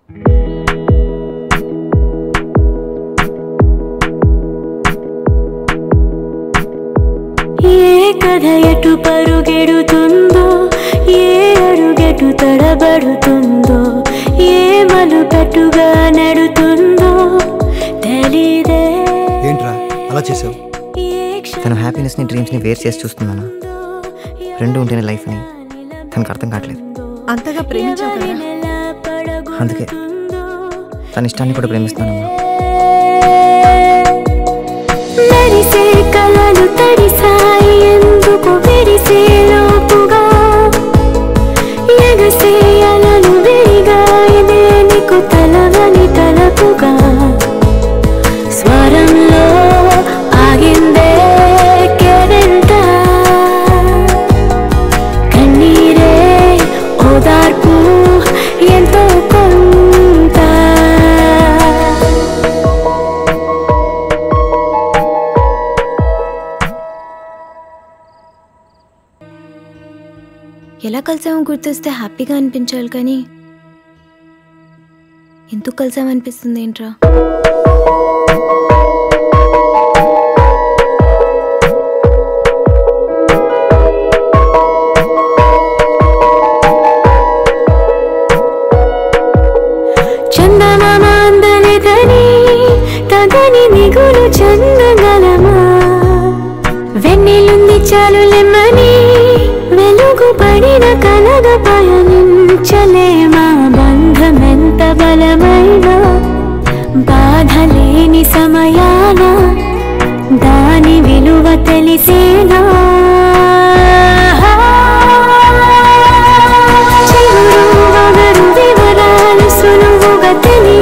ఏ కథ ఎటు పరుగెడుతుందో, ఏ అడుగెటు తడబడుతుందో, ఏ మలుపెటుగా నడుతుందో తెలీదే. ఏంట్రా అలా చేసావు? తన హ్యాపీనెస్ని డ్రీమ్స్ని వేరు చేసి చూస్తున్నాను. రెండు ఉంటేనే లైఫ్ అని తనకు అర్థం కావట్లేదు. అంతగా ప్రేమించావు కదా, అందుకే తన ఇష్టాన్ని కూడా ప్రేమిస్తున్నానమ్మా. మెరిసే కలలు తడిసాయి ఎందుకు విరిసే లోపుగా, ఎగసే అలలు విరిగాయి దేనికు తలవని తలపుగా, స్వరంలో ఆగిందే కెరంట, కన్నీరే ఓదార్పు ఎంతో కొంత. ఎలా కలిసామో గుర్తొస్తే హ్యాపీగా అనిపించాలి, కానీ ఎందుకు కలిసామనిపిస్తుంది ఏంట్రా? చందమామ అందలేదని తగని నిగులు చందగలమా, వెన్నెలుంది చాలు లెమ్మని వెలుగు పడిన కలగ పయనించలేమా, బంధమెంత బలమైనా బాధ లేని సమయాన దాని విలువ తెలిసేనా, చిగురు వగరు వివరాలు సులువుగా తెలియ